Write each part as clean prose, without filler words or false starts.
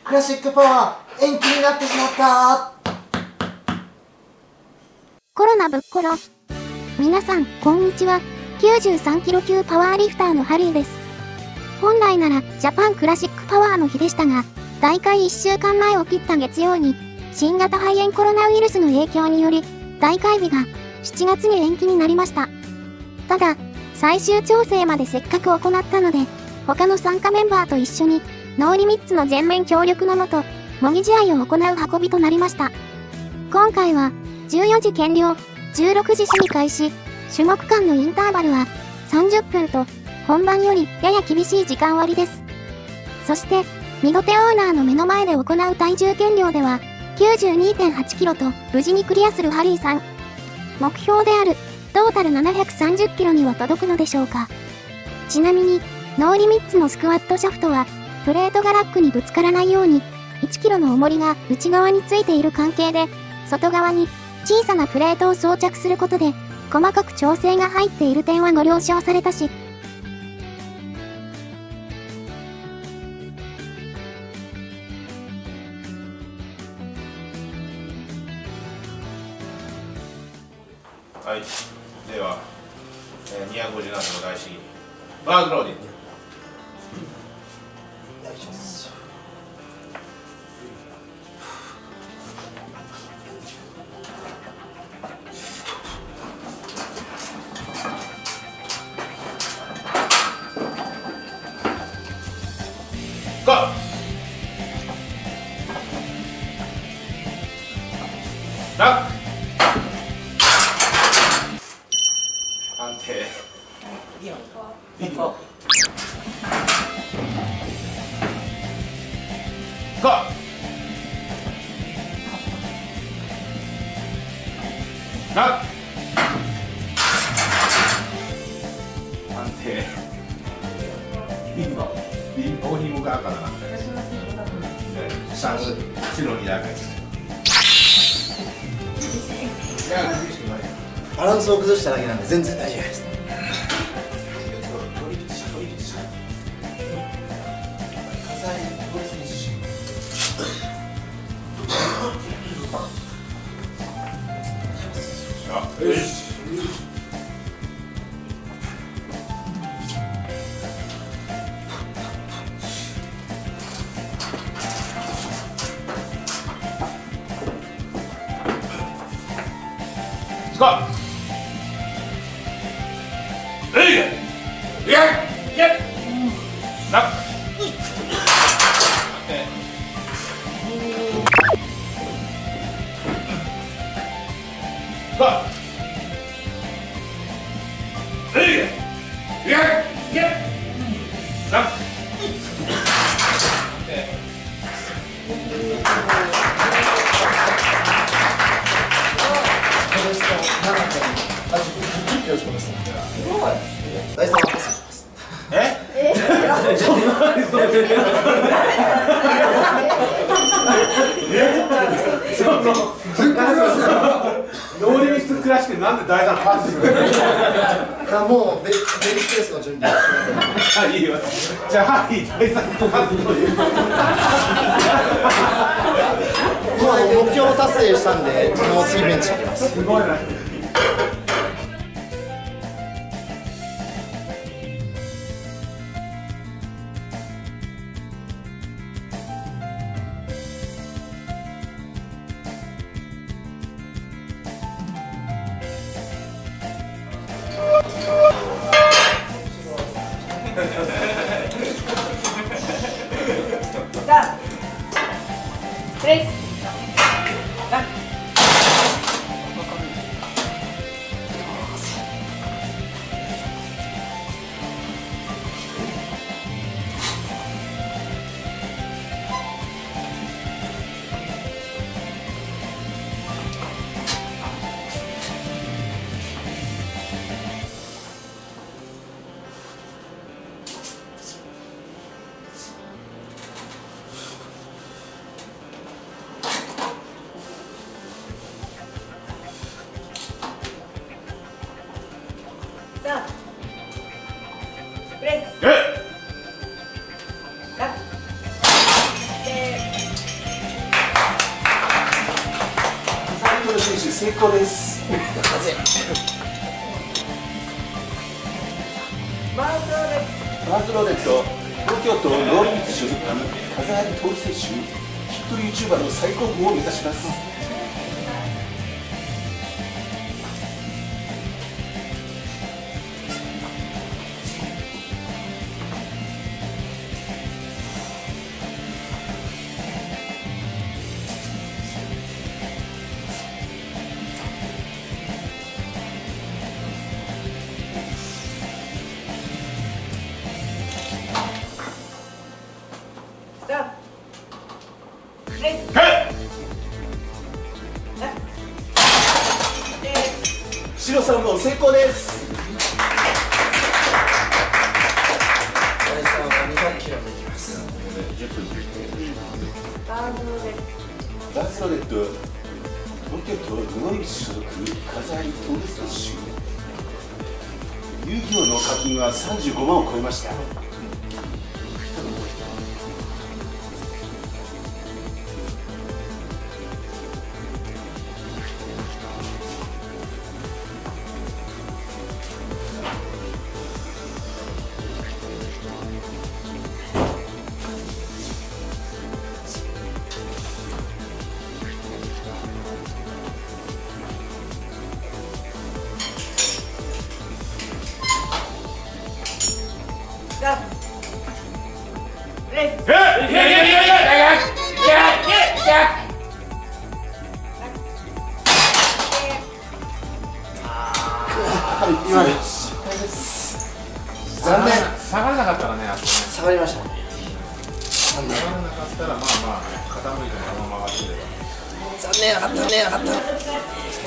クラシックパワー延期になってしまった。 コロナぶっころ。皆さん、こんにちは。93キロ級パワーリフターのハリーです。本来なら、ジャパンクラシックパワーの日でしたが、大会1週間前を切った月曜に、新型肺炎コロナウイルスの影響により、大会日が7月に延期になりました。ただ、最終調整までせっかく行ったので、他の参加メンバーと一緒に、ノーリミッツの全面協力のもと、模擬試合を行う運びとなりました。今回は、14時減量、16時試技開始、種目間のインターバルは30分と、本番よりやや厳しい時間割です。そして、ミドテオーナーの目の前で行う体重減量では、92.8 キロと無事にクリアするハリーさん。目標である、トータル730キロには届くのでしょうか。ちなみに、ノーリミッツのスクワットシャフトは、プレートがラックにぶつからないように、1キロの重りが内側についている関係で、外側に小さなプレートを装着することで、細かく調整が入っている点はご了承されたし、 はい、では、257の大試技バーグローディングお願いします。 ゴーラック安定いいよゴーラック安定リンボに向かうからな3白にだけバランスを崩しただけなんで全然大丈夫です。 よしスコアラックスコアラック第3はパスします。 ノーリミッツクラシックなんで第3パスするの？ もうベビーケースの準備あ、いいよ。じゃあはい、第3パスという。 もう目標達成したんで、もう次ベンチ行きます。 すごいな。 成功です。バーズローデット、東京都ノーリミッツ所属風原徹選手、ヒット YouTuber の最高峰を目指します。白3本成功です。 大さんは200キロでいきます。 バーズローデット、東京都布野市所属風張徹選手、遊戯王の課金は35万を超えました。 残念。 下がらなかったらね、あとね。 下がりましたね。 下がらなかったら、まあまあ、傾いてもあのまま上がってれば。 残念なかった、残念なかった。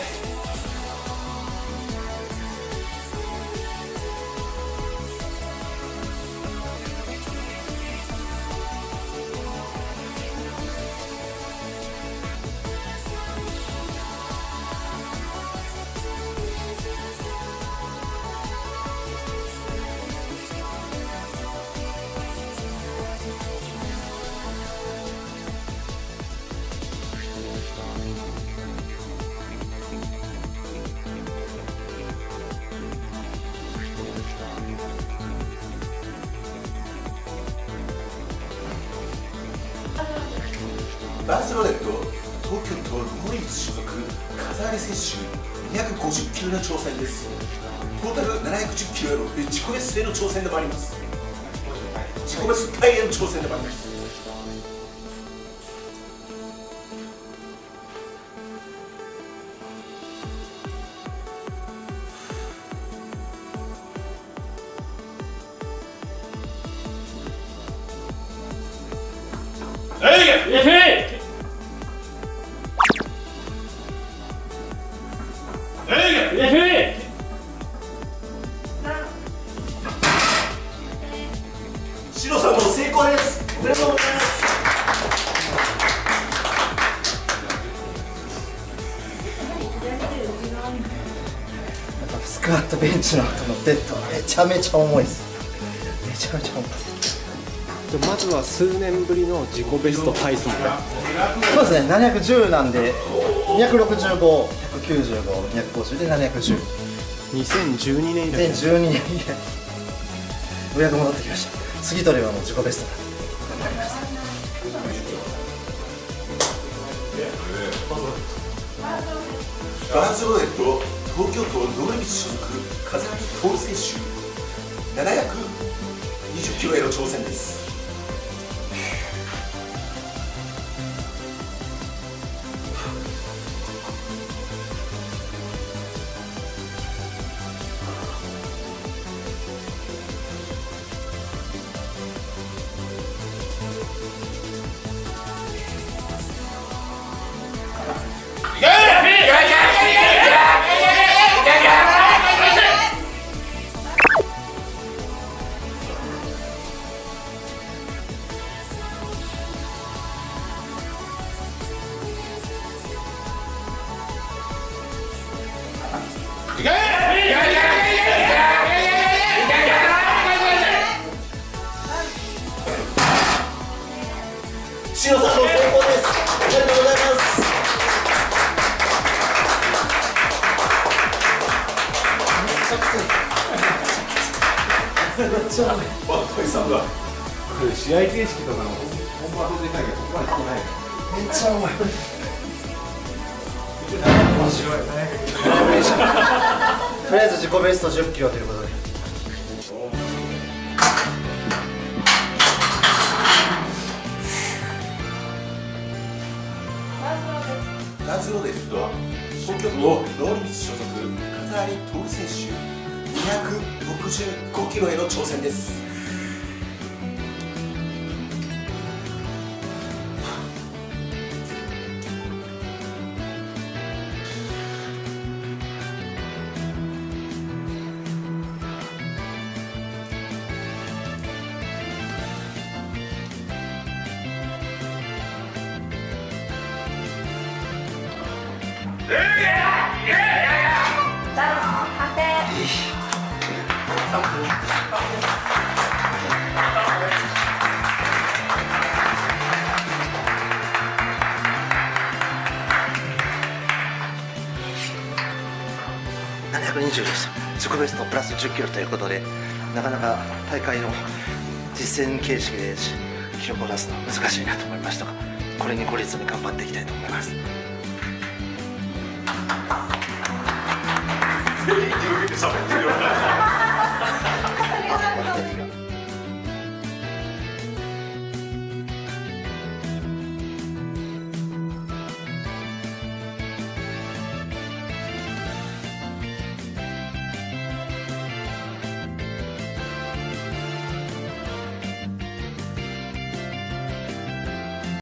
バースローデット、東京都ノーリミッツ所属風張選手、250キロの挑戦です。トータル710キロへの自己ベストへの挑戦でもあります。自己ベストタイへの挑戦でもあります。白さんも成功です。おめでとうございます。 やっぱスクワットベンチの後のデッドはめちゃめちゃ重いです。めちゃめちゃ重いです。 まずは数年ぶりの自己ベストタイソン。 そうですね、710なんで265、195、250で710。 2012年以来。 2012年以来。ようやく戻ってきました。次取ればもう自己ベストだ。頑張ります。 バーズローデット、東京都ノーリミッツ所属風張徹選手、720キロへの挑戦です。白さんの成功です。ありがとうございます。 ちゃ重い。 あ、トイさんだ。 これ試合形式とかの本番でないけど、ここまで来てないかめっちゃ重い。 面白いね。 とりあえず自己ベスト10キロということで。 ラズロデフとは東京都農林所属風有徹選手265キロへの挑戦です。 720でした。自己ベストプラス10キロということで、なかなか大会の実践形式で記録を出すのは難しいなと思いましたが、これに懲りずに頑張っていきたいと思います。 喋ってるよ。